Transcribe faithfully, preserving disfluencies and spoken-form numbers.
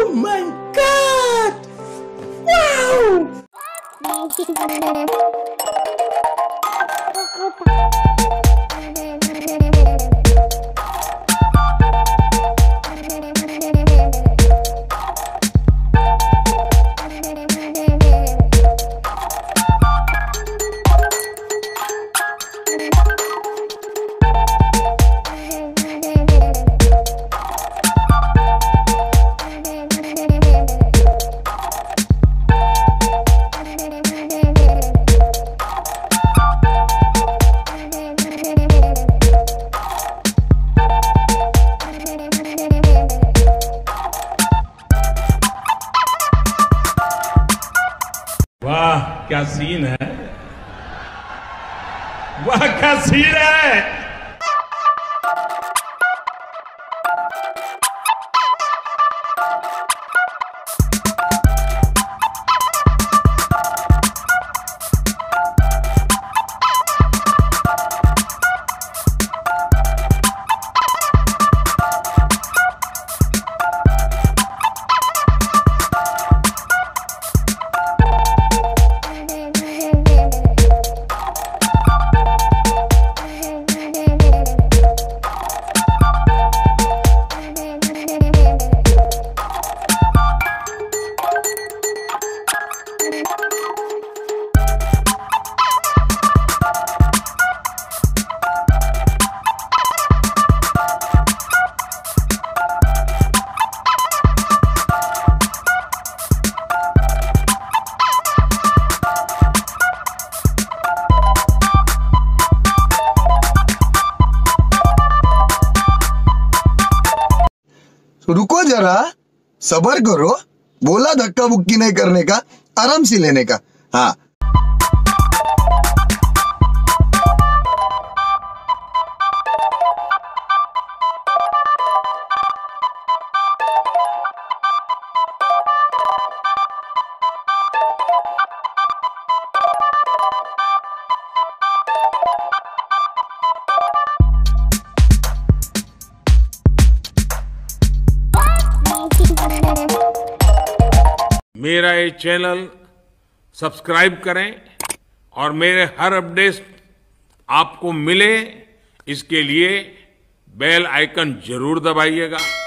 Oh my God! Wow! वाह क्या scene है, वाह क्या सीन है। रुको जरा, सबर करो। बोला धक्का बुक्की नहीं करने का, आराम से लेने का। हाँ मेरा ये चैनल सब्सक्राइब करें और मेरे हर अपडेट आपको मिले, इसके लिए बेल आइकन जरूर दबाइएगा।